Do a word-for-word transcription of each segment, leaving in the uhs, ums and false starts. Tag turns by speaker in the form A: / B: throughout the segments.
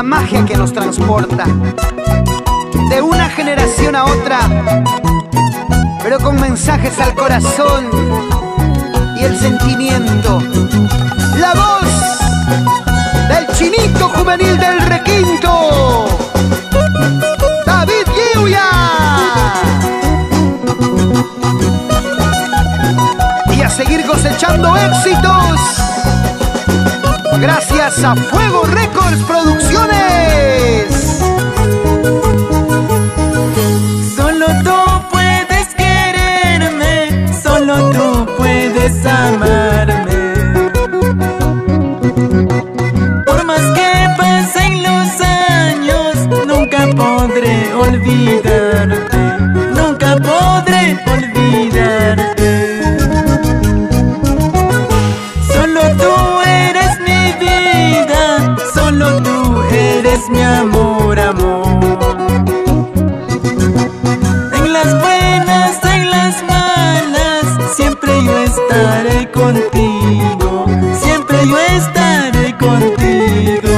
A: la magia que nos transporta de una generación a otra, pero con mensajes al corazón y el sentimiento. La voz del Chinito Juvenil del Requinto, David Lliuya. Y a seguir cosechando éxitos gracias a Fuego Records Producciones.
B: Solo tú puedes quererme, solo tú puedes amarme. Por más que pasen los años, nunca podré olvidarte, nunca podré olvidarte. Solo tú eres mi vida, solo tú eres mi amor, amor. En las buenas, en las malas, siempre yo estaré contigo, siempre yo estaré contigo.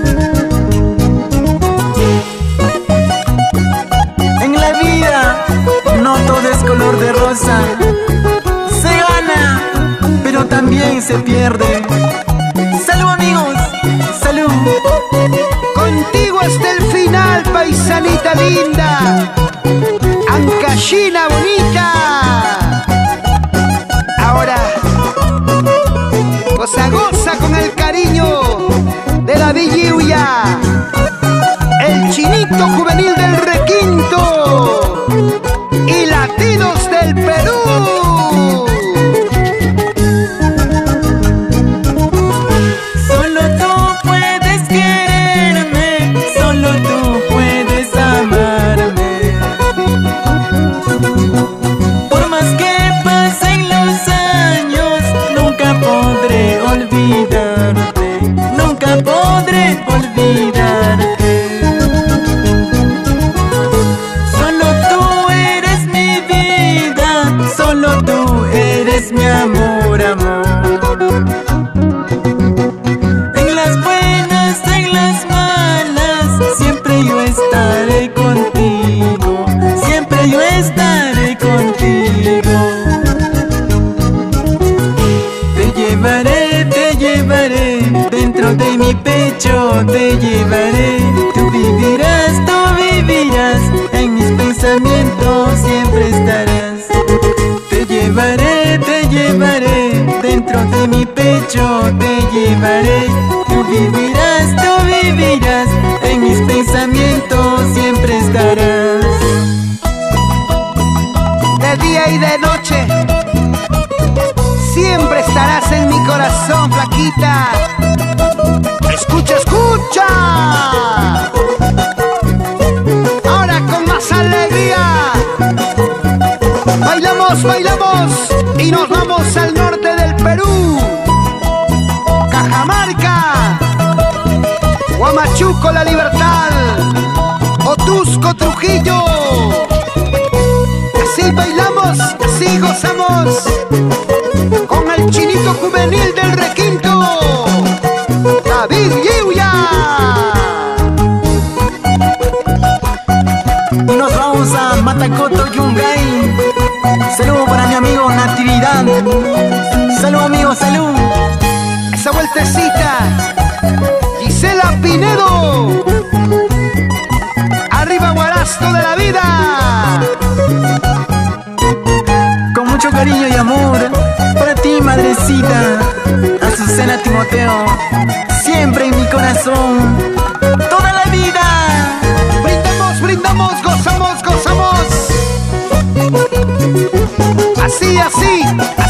B: En la vida no todo es color de rosa, se gana, pero también se pierde. Salud amigos, salud.
A: Contigo hasta el final, paisanita linda, Ancashina bonita. Ahora, goza, goza con el cariño de David Lliuya, el Chinito Juvenil del Requinto y Latinos del Perú.
B: Solo tú puedes quererme, solo tú puedes amarme. Por más que pasen los años, nunca podré olvidarte, nunca podré olvidarte. Solo tú eres mi vida, solo tú eres mi amor, amor. En las buenas, en las malas, siempre yo estaré contigo, siempre yo estaré contigo. Te llevaré, te llevaré, dentro de mi pecho te llevaré. Tú vivirás, tú vivirás, en mis pensamientos siempre estarás. Te llevaré, te llevaré, dentro de mi pecho te llevaré. Tú vivirás, tú vivirás, en mis pensamientos siempre estarás.
A: De día y de noche siempre estarás en mi corazón, flaquita. Escucha, escucha. Ahora con más alegría bailamos, bailamos y nos vamos al norte del Perú, Cajamarca, Huamachuco, La Libertad, Otusco, Trujillo. Así bailamos, así gozamos con el Chinito Juvenil del Requinto, David Lliuya.
B: Y nos vamos a Matacoto, Yungay. Saludo para mi amigo Natividad. Salud amigo, salud.
A: Esa vueltecita, Gisela Pinedo. Arriba Guarasto de la vida.
B: Con mucho cariño y amor para ti, madrecita Azucena Timoteo, siempre en mi corazón, toda la vida.
A: Brindamos, brindamos, gozamos, gozamos. Así, así.